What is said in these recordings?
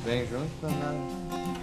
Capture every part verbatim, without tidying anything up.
Vem junto pra nada.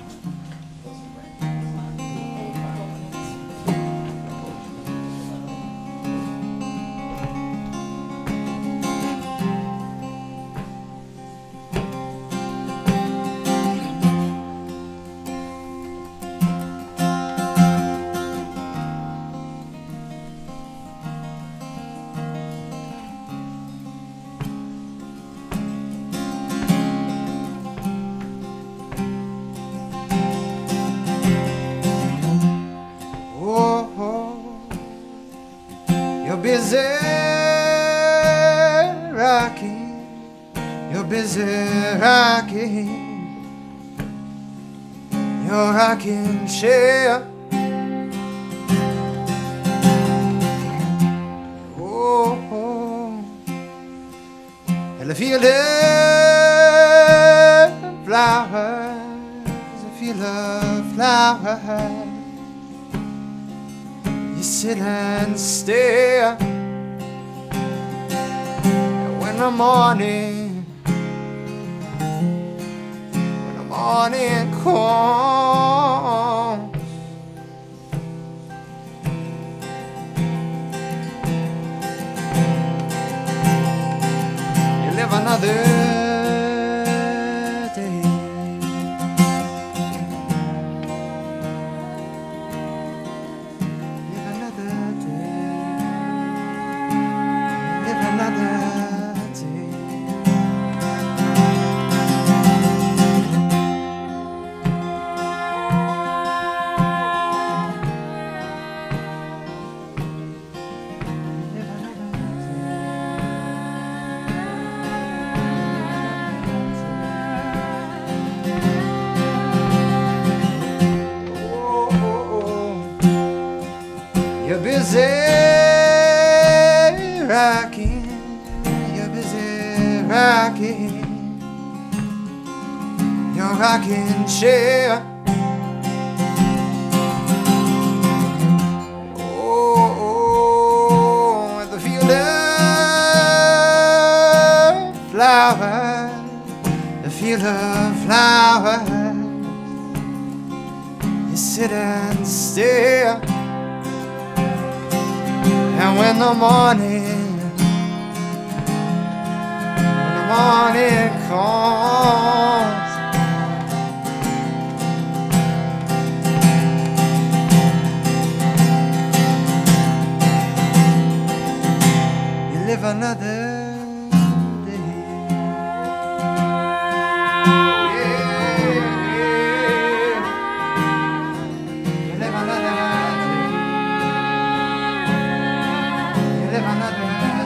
busy rocking, you're busy rocking your rocking chair. Oh, oh. And I feel the flowers, I feel the flowers. Sit and stare. And when the morning, when the morning comes, you live another. You're busy rocking, you're busy rocking your rocking chair. Oh, oh, with the field of flowers, the field of flowers, you sit and stare. And when the morning, when the morning comes, you live another day. Yeah, yeah. You live another day. Live another day.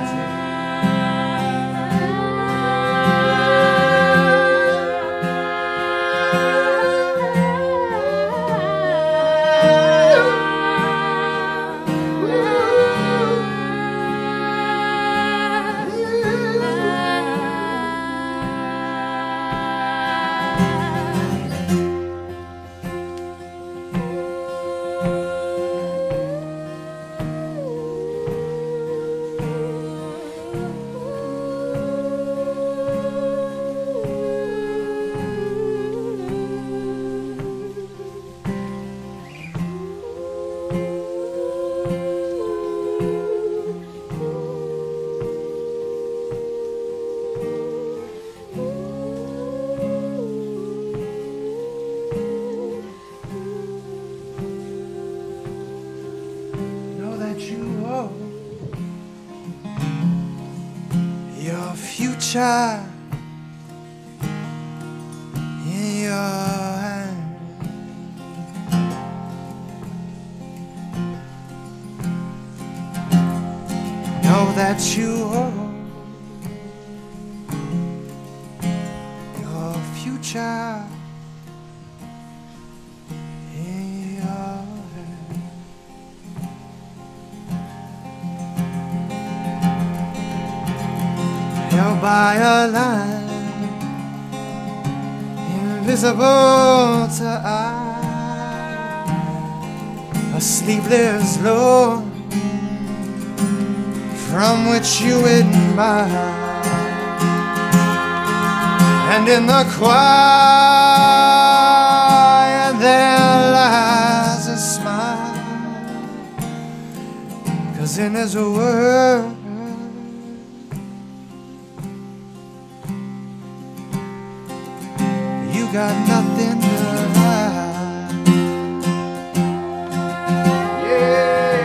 Your future in your hand. Know that you owe your future in your hand. Held by a line invisible to eye, a sleepless lull from which you admire. And in the quiet there lies a smile, 'cause in his world you got nothing to hide. Yeah.